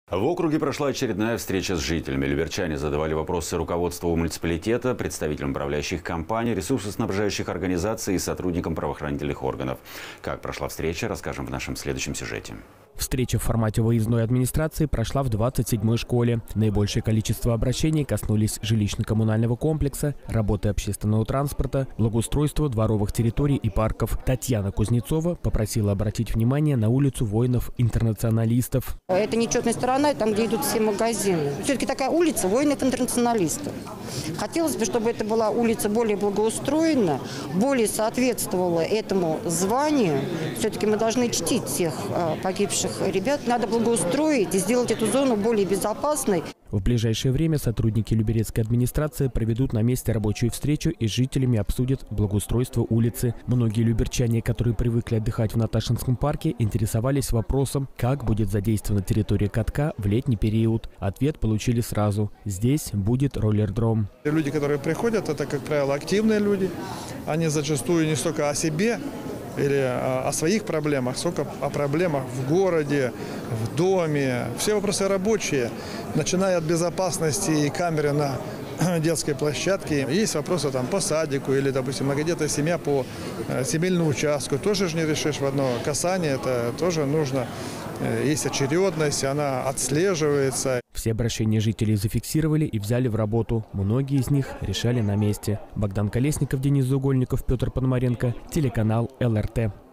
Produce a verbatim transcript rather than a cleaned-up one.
В округе прошла очередная встреча с жителями. Люберчане задавали вопросы руководству муниципалитета, представителям управляющих компаний, ресурсоснабжающих организаций и сотрудникам правоохранительных органов. Как прошла встреча, расскажем в нашем следующем сюжете. Встреча в формате выездной администрации прошла в двадцать седьмой школе. Наибольшее количество обращений коснулись жилищно-коммунального комплекса, работы общественного транспорта, благоустройства дворовых территорий и парков. Татьяна Кузнецова попросила обратить внимание на улицу воинов-интернационалистов. Это нечетная сторона, там, где идут все магазины. Все-таки такая улица воинов-интернационалистов. Хотелось бы, чтобы это была улица более благоустроена, более соответствовала этому званию. Все-таки мы должны чтить всех погибших ребят. Надо благоустроить и сделать эту зону более безопасной. В ближайшее время сотрудники Люберецкой администрации проведут на месте рабочую встречу и с жителями обсудят благоустройство улицы. Многие люберчане, которые привыкли отдыхать в Наташинском парке, интересовались вопросом, как будет задействована территория катка в летний период. Ответ получили сразу. Здесь будет роллердром. Люди, которые приходят, это, как правило, активные люди. Они зачастую не столько о себе или о своих проблемах, сколько о проблемах в городе, в доме. Все вопросы рабочие, начиная от безопасности и камеры на детской площадке. Есть вопросы там по садику или, допустим, многодетная семья по земельному участку. Тоже же не решишь в одно касание, это тоже нужно. Есть очередность, она отслеживается. Все обращения жителей зафиксировали и взяли в работу. Многие из них решали на месте. Богдан Колесников, Денис Заугольников, Петр Пономаренко, телеканал эл эр тэ.